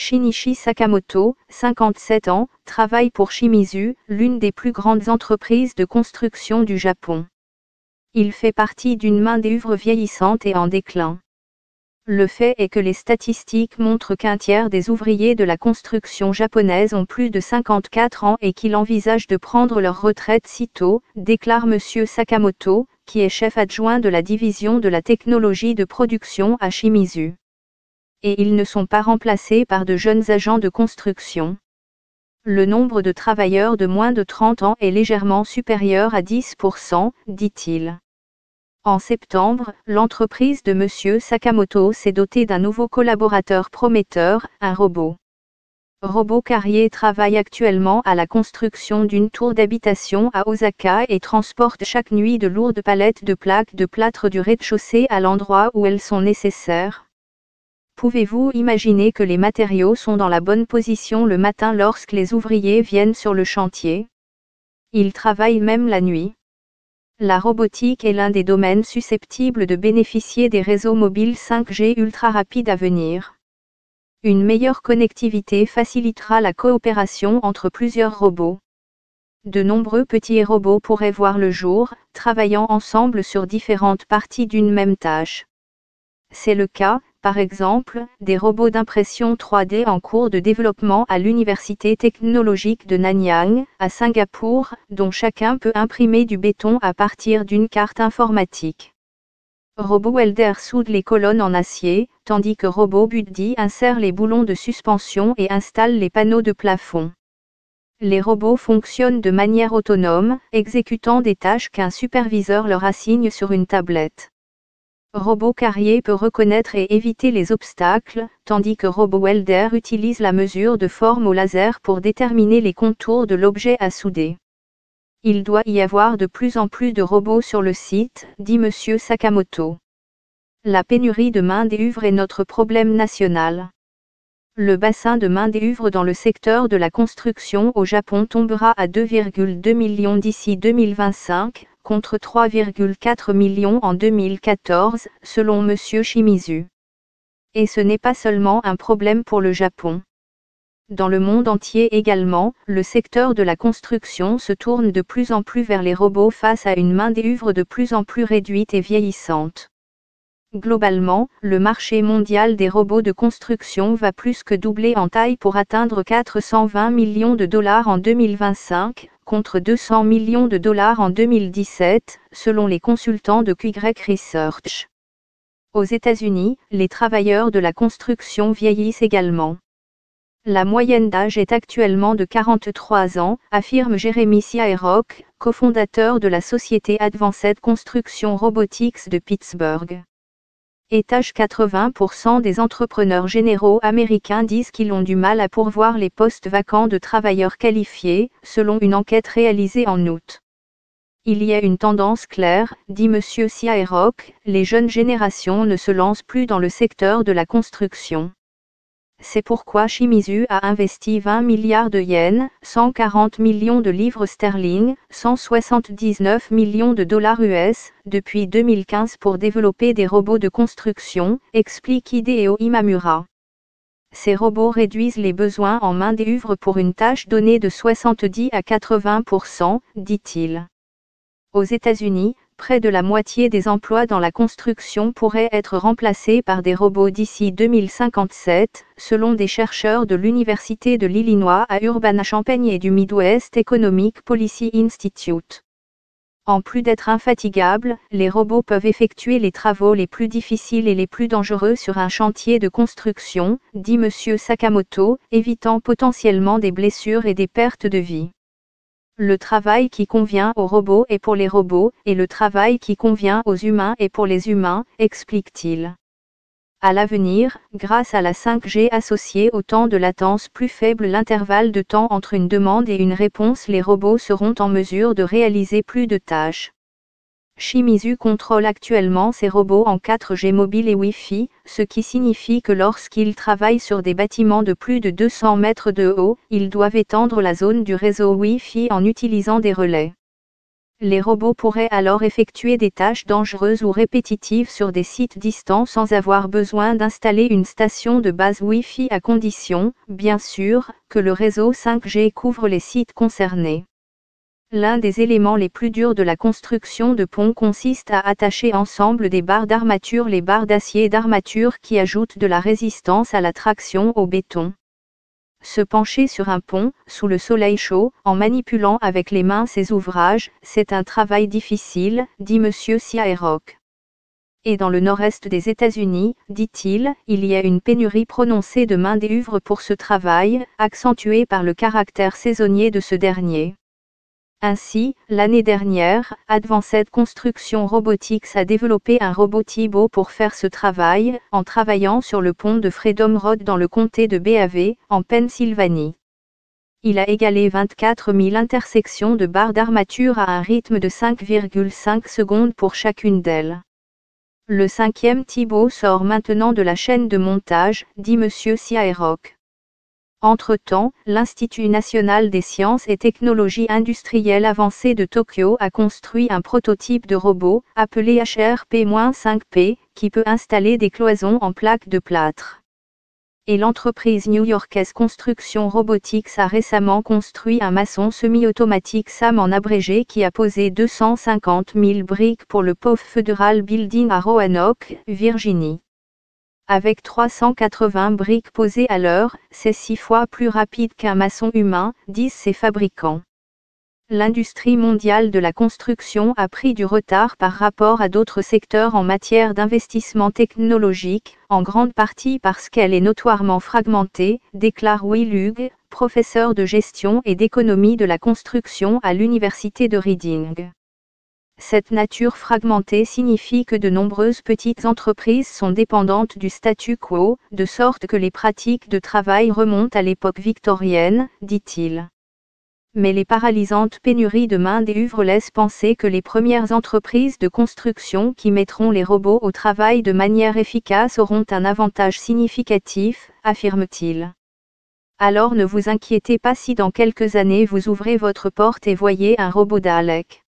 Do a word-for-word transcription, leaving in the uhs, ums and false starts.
Shinichi Sakamoto, cinquante-sept ans, travaille pour Shimizu, l'une des plus grandes entreprises de construction du Japon. Il fait partie d'une main-d'œuvre vieillissante et en déclin. Le fait est que les statistiques montrent qu'un tiers des ouvriers de la construction japonaise ont plus de cinquante-quatre ans et qu'ils envisagent de prendre leur retraite si tôt, déclare M. Sakamoto, qui est chef adjoint de la division de la technologie de production à Shimizu. Et ils ne sont pas remplacés par de jeunes agents de construction. Le nombre de travailleurs de moins de trente ans est légèrement supérieur à dix pour cent, dit-il. En septembre, l'entreprise de M. Sakamoto s'est dotée d'un nouveau collaborateur prometteur, un robot. Robot Carrier travaille actuellement à la construction d'une tour d'habitation à Osaka et transporte chaque nuit de lourdes palettes de plaques de plâtre du rez-de-chaussée à l'endroit où elles sont nécessaires. Pouvez-vous imaginer que les matériaux sont dans la bonne position le matin lorsque les ouvriers viennent sur le chantier? Ils travaillent même la nuit. La robotique est l'un des domaines susceptibles de bénéficier des réseaux mobiles cinq G ultra rapides à venir. Une meilleure connectivité facilitera la coopération entre plusieurs robots. De nombreux petits robots pourraient voir le jour, travaillant ensemble sur différentes parties d'une même tâche. C'est le cas, par exemple, des robots d'impression trois D en cours de développement à l'Université technologique de Nanyang, à Singapour, dont chacun peut imprimer du béton à partir d'une carte informatique. Robot Welder soude les colonnes en acier, tandis que Robot Buddy insère les boulons de suspension et installe les panneaux de plafond. Les robots fonctionnent de manière autonome, exécutant des tâches qu'un superviseur leur assigne sur une tablette. Robot Carrier peut reconnaître et éviter les obstacles, tandis que Robot Welder utilise la mesure de forme au laser pour déterminer les contours de l'objet à souder. Il doit y avoir de plus en plus de robots sur le site, dit M. Sakamoto. La pénurie de main-d'œuvre est notre problème national. Le bassin de main-d'œuvre dans le secteur de la construction au Japon tombera à deux virgule deux millions d'ici deux mille vingt-cinq, contre trois virgule quatre millions en deux mille quatorze, selon M. Shimizu. Et ce n'est pas seulement un problème pour le Japon. Dans le monde entier également, le secteur de la construction se tourne de plus en plus vers les robots face à une main-d'œuvre de plus en plus réduite et vieillissante. Globalement, le marché mondial des robots de construction va plus que doubler en taille pour atteindre quatre cent vingt millions de dollars en deux mille vingt-cinq, contre deux cents millions de dollars en deux mille dix-sept, selon les consultants de Q Y Research. Aux États-Unis, les travailleurs de la construction vieillissent également. La moyenne d'âge est actuellement de quarante-trois ans, affirme Jeremy Siarock, cofondateur de la société Advanced Construction Robotics de Pittsburgh. Étage quatre-vingts pour cent des entrepreneurs généraux américains disent qu'ils ont du mal à pourvoir les postes vacants de travailleurs qualifiés, selon une enquête réalisée en août. Il y a une tendance claire, dit M. Siarock, les jeunes générations ne se lancent plus dans le secteur de la construction. C'est pourquoi Shimizu a investi vingt milliards de yens, cent quarante millions de livres sterling, cent soixante-dix-neuf millions de dollars U S, depuis deux mille quinze pour développer des robots de construction, explique Hideo Imamura. Ces robots réduisent les besoins en main-d'œuvre pour une tâche donnée de soixante-dix à quatre-vingts pour cent, dit-il. Aux États-Unis, près de la moitié des emplois dans la construction pourraient être remplacés par des robots d'ici deux mille cinquante-sept, selon des chercheurs de l'Université de l'Illinois à Urbana-Champaign et du Midwest Economic Policy Institute. En plus d'être infatigables, les robots peuvent effectuer les travaux les plus difficiles et les plus dangereux sur un chantier de construction, dit M. Sakamoto, évitant potentiellement des blessures et des pertes de vie. Le travail qui convient aux robots est pour les robots, et le travail qui convient aux humains est pour les humains, explique-t-il. À l'avenir, grâce à la cinq G associée au temps de latence plus faible, l'intervalle de temps entre une demande et une réponse, les robots seront en mesure de réaliser plus de tâches. Shimizu contrôle actuellement ses robots en quatre G mobile et Wi-Fi, ce qui signifie que lorsqu'ils travaillent sur des bâtiments de plus de deux cents mètres de haut, ils doivent étendre la zone du réseau Wi-Fi en utilisant des relais. Les robots pourraient alors effectuer des tâches dangereuses ou répétitives sur des sites distants sans avoir besoin d'installer une station de base Wi-Fi à condition, bien sûr, que le réseau cinq G couvre les sites concernés. L'un des éléments les plus durs de la construction de ponts consiste à attacher ensemble des barres d'armature, les barres d'acier d'armature qui ajoutent de la résistance à la traction au béton. Se pencher sur un pont, sous le soleil chaud, en manipulant avec les mains ces ouvrages, c'est un travail difficile, dit M. Siaerok. Et dans le nord-est des États-Unis, dit-il, il y a une pénurie prononcée de main-d'œuvre pour ce travail, accentuée par le caractère saisonnier de ce dernier. Ainsi, l'année dernière, Advanced Construction Robotics a développé un robot Thibaut pour faire ce travail, en travaillant sur le pont de Freedom Road dans le comté de B A V, en Pennsylvanie. Il a égalé vingt-quatre mille intersections de barres d'armature à un rythme de cinq virgule cinq secondes pour chacune d'elles. Le cinquième Thibaut sort maintenant de la chaîne de montage, dit M. Siaerok. Entre-temps, l'Institut national des sciences et technologies industrielles avancées de Tokyo a construit un prototype de robot, appelé H R P cinq P, qui peut installer des cloisons en plaques de plâtre. Et l'entreprise new-yorkaise Construction Robotics a récemment construit un maçon semi-automatique S A M en abrégé qui a posé deux cent cinquante mille briques pour le P O F Federal Building à Roanoke, Virginie. Avec trois cent quatre-vingts briques posées à l'heure, c'est six fois plus rapide qu'un maçon humain, disent ses fabricants. L'industrie mondiale de la construction a pris du retard par rapport à d'autres secteurs en matière d'investissement technologique, en grande partie parce qu'elle est notoirement fragmentée, déclare Will Hughes, professeur de gestion et d'économie de la construction à l'université de Reading. Cette nature fragmentée signifie que de nombreuses petites entreprises sont dépendantes du statu quo, de sorte que les pratiques de travail remontent à l'époque victorienne, dit-il. Mais les paralysantes pénuries de main-d'œuvre laissent penser que les premières entreprises de construction qui mettront les robots au travail de manière efficace auront un avantage significatif, affirme-t-il. Alors ne vous inquiétez pas si dans quelques années vous ouvrez votre porte et voyez un robot Dalek.